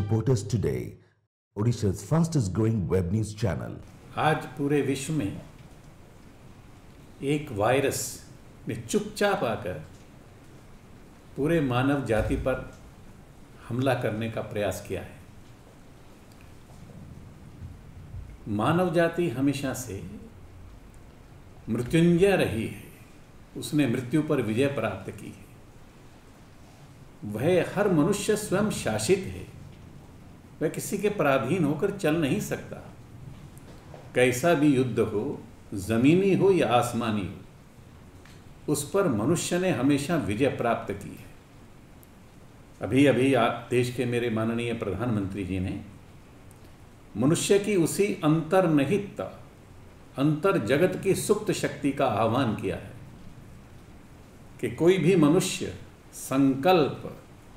Support us today, Odisha's fastest growing web news channel. आज पूरे विश्व में एक वायरस ने चुपचाप आकर पूरे मानव जाति पर हमला करने का प्रयास किया है। मानव जाति हमेशा से मृत्युंजय रही है, उसने मृत्यु पर विजय प्राप्त की है। वह हर मनुष्य स्वयं शासित है, वह किसी के पराधीन होकर चल नहीं सकता। कैसा भी युद्ध हो, जमीनी हो या आसमानी हो, उस पर मनुष्य ने हमेशा विजय प्राप्त की है। अभी अभी आप देश के मेरे माननीय प्रधानमंत्री जी ने मनुष्य की उसी अंतर्निहित अंतर जगत की सुप्त शक्ति का आह्वान किया है कि कोई भी मनुष्य संकल्प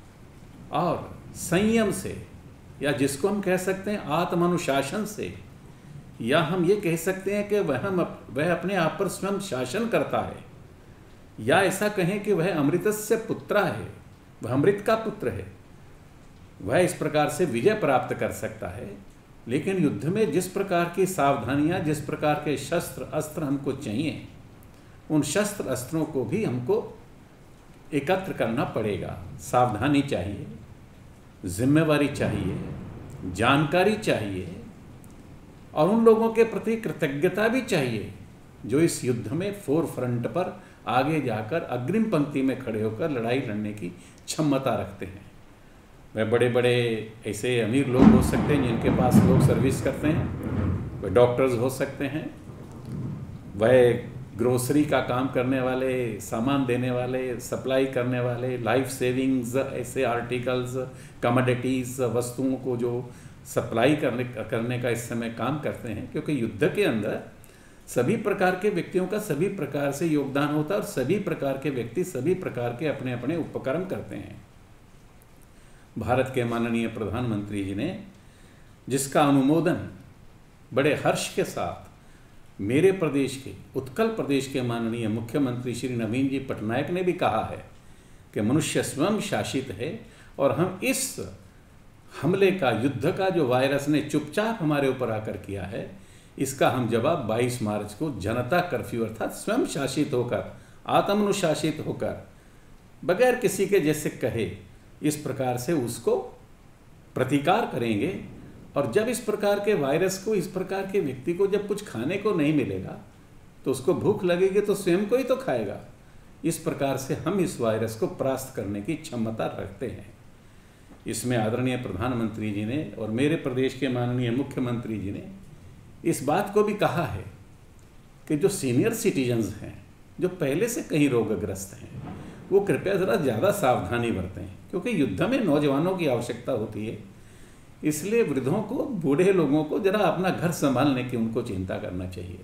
और संयम से, या जिसको हम कह सकते हैं आत्मानुशासन से, या हम ये कह सकते हैं कि वह अपने आप पर स्वयं शासन करता है, या ऐसा कहें कि वह अमृतस्य पुत्र है, वह अमृत का पुत्र है, वह इस प्रकार से विजय प्राप्त कर सकता है। लेकिन युद्ध में जिस प्रकार की सावधानियां, जिस प्रकार के शस्त्र अस्त्र हमको चाहिए, उन शस्त्र अस्त्रों को भी हमको एकत्र करना पड़ेगा। सावधानी चाहिए, जिम्मेवारी चाहिए, जानकारी चाहिए, और उन लोगों के प्रति कृतज्ञता भी चाहिए जो इस युद्ध में फोर फ्रंट पर आगे जाकर अग्रिम पंक्ति में खड़े होकर लड़ाई लड़ने की क्षमता रखते हैं। वह बड़े बड़े ऐसे अमीर लोग हो सकते हैं जिनके पास लोग सर्विस करते हैं, वह डॉक्टर्स हो सकते हैं, वह ग्रोसरी का काम करने वाले, सामान देने वाले, सप्लाई करने वाले, लाइफ सेविंग्स ऐसे आर्टिकल्स, कमोडिटीज़, वस्तुओं को जो सप्लाई करने का इस समय काम करते हैं। क्योंकि युद्ध के अंदर सभी प्रकार के व्यक्तियों का सभी प्रकार से योगदान होता है और सभी प्रकार के व्यक्ति सभी प्रकार के अपने अपने उपक्रम करते हैं। भारत के माननीय प्रधानमंत्री जी ने जिसका अनुमोदन बड़े हर्ष के साथ मेरे प्रदेश के, उत्कल प्रदेश के माननीय मुख्यमंत्री श्री नवीन जी पटनायक ने भी कहा है कि मनुष्य स्वयं शासित है, और हम इस हमले का, युद्ध का जो वायरस ने चुपचाप हमारे ऊपर आकर किया है, इसका हम जवाब 22 मार्च को जनता कर्फ्यू अर्थात स्वयं शासित होकर, आत्मानुशासित होकर, बगैर किसी के जैसे कहे, इस प्रकार से उसको प्रतिकार करेंगे। और जब इस प्रकार के वायरस को, इस प्रकार के व्यक्ति को जब कुछ खाने को नहीं मिलेगा तो उसको भूख लगेगी तो स्वयं को ही तो खाएगा। इस प्रकार से हम इस वायरस को परास्त करने की क्षमता रखते हैं। इसमें आदरणीय प्रधानमंत्री जी ने और मेरे प्रदेश के माननीय मुख्यमंत्री जी ने इस बात को भी कहा है कि जो सीनियर सिटीजन्स हैं, जो पहले से कहीं रोगग्रस्त हैं, वो कृपया ज़रा ज़्यादा सावधानी बरतें, क्योंकि युद्ध में नौजवानों की आवश्यकता होती है। इसलिए वृद्धों को, बूढ़े लोगों को जरा अपना घर संभालने की उनको चिंता करना चाहिए।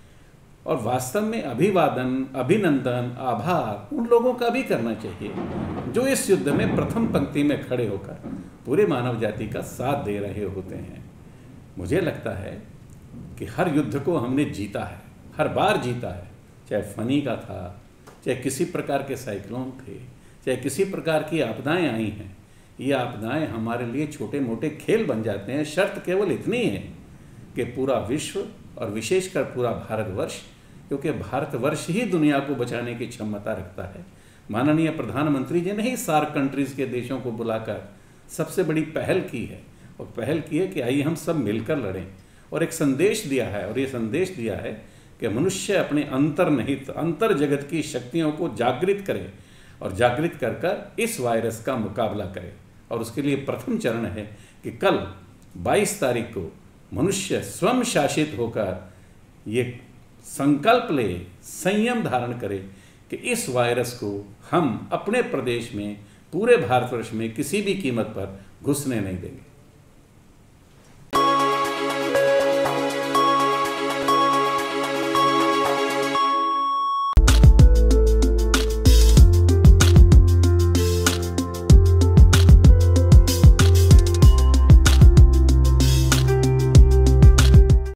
और वास्तव में अभिवादन, अभिनंदन, आभार उन लोगों का भी करना चाहिए जो इस युद्ध में प्रथम पंक्ति में खड़े होकर पूरे मानव जाति का साथ दे रहे होते हैं। मुझे लगता है कि हर युद्ध को हमने जीता है, हर बार जीता है, चाहे फनी का था, चाहे किसी प्रकार के साइक्लोन थे, चाहे किसी प्रकार की आपदाएं आई हैं। ये आपदाएं हमारे लिए छोटे मोटे खेल बन जाते हैं। शर्त केवल इतनी है कि पूरा विश्व और विशेषकर पूरा भारतवर्ष, क्योंकि भारतवर्ष ही दुनिया को बचाने की क्षमता रखता है। माननीय प्रधानमंत्री जी ने ही सार्क कंट्रीज़ के देशों को बुलाकर सबसे बड़ी पहल की है, और पहल की है कि आइए हम सब मिलकर लड़ें, और एक संदेश दिया है। और ये संदेश दिया है कि मनुष्य अपने अंतर्निहित अंतर जगत की शक्तियों को जागृत करे, और जागृत कर कर इस वायरस का मुकाबला करे। और उसके लिए प्रथम चरण है कि कल 22 तारीख को मनुष्य स्वयं शासित होकर ये संकल्प ले, संयम धारण करे कि इस वायरस को हम अपने प्रदेश में, पूरे भारतवर्ष में किसी भी कीमत पर घुसने नहीं देंगे।